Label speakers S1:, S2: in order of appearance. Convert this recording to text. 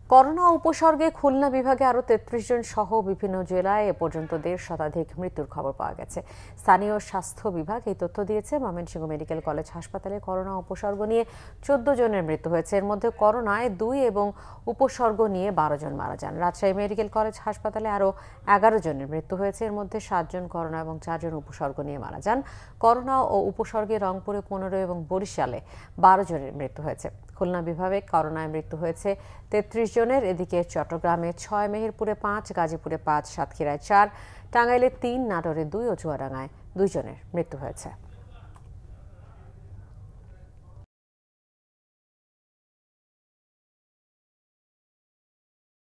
S1: Corona উপসর্গে Khulna বিভাগে আরও ৩৩ জন সহ বিভিন্ন জেলায় এ পর্যন্ত ১৫০ শতাধিক মৃত্যুর খবর পাওয়া গেছে। স্থানীয় স্বাস্থ্য বিভাগ এই তথ্য দিয়েছে। ময়মনসিংহ মেডিকেল কলেজ হাসপাতালে করোনা উপসর্গ নিয়ে ১৪ জনের মৃত্যু হয়েছে। এর মধ্যে করোনায় ২ এবং উপসর্গ নিয়ে ১২ জন মারা যান। রাজশাহী মেডিকেল কলেজ হাসপাতালে আরও ১১ জনের মৃত্যু হয়েছে। এর মধ্যে ৭ জন করোনা এবং ৪ জন উপসর্গ নিয়ে মারা যান। করোনা ও উপসর্গে রংপুরে ১৫ এবং বরিশালে ১২ জনের মৃত্যু হয়েছে। খুলনা বিভাগে করোনায় মৃত্যু হয়েছে ৩৩ জনের। এদিকে চট্টগ্রামে ৬, মেহেরপুরে ৫, গাজীপুরে ৫, সাতক্ষীরায় ৪, টাঙ্গাইলে ৩, নাটোরে ২ ও চুয়াডাঙ্গায় ২ জনের মৃত্যু হয়েছে।